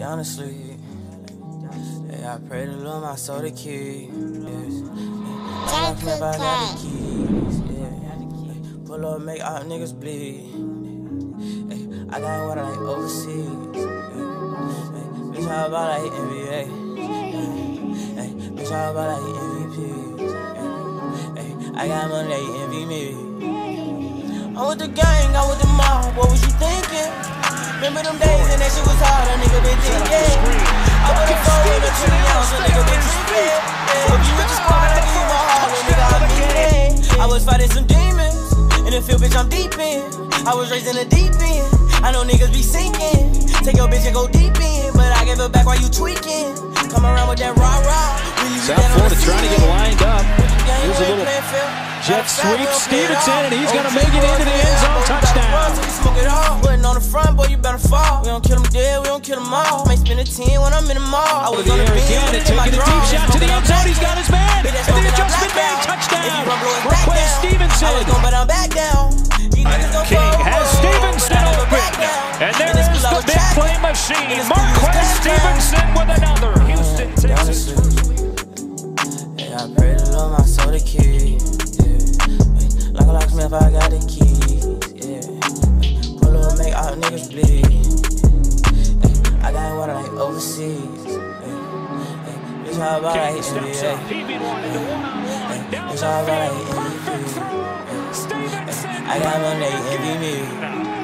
down to sleep. Yeah, I pray to Lord my soul to keep. I got the keys. Yeah. Pull up, make all niggas bleed. I got what I like overseas. Bitch, how about like NBA? Bitch, how about like MVP? I got money, they envy me. I'm with the gang, I'm with the mob. What was you thinking? Remember them days and that shit was hard, a nigga been thinking. I put a phone in a 20 ounce, a nigga been tripping. If you with the squad, I give you my heart, a nigga, I mean it. I was fighting some demons, in the field, bitch, I'm deep in. I was raised in the deep end, I know niggas be sinking. Take your bitch and go deep in, but I gave her back while you tweaking. Come around with that rah-rah. South Florida trying to get lined up. Here's a little jet sweep. Stevenson, and he's going to make it into the end zone. Touchdown. Putting on the front, boy, you better fall. We don't kill them dead, we don't kill them all. Might spend a 10 when I'm in the mall. I was on the again and taking a deep shot to the end zone. He's got his man. And the adjustment made. Touchdown. Marquez Stevenson. King has Stevenson open. And there is the big play machine. Marquez Stevenson with another. Houston, Texas. Yeah, I pray to Lord my soul to keep. Like a locksmith, I got the keys. Yeah. Pull up, make all niggas bleed. I got what I like overseas. Bitch, how about like NBA? Bitch, how about like MVP? I got money, they envy me.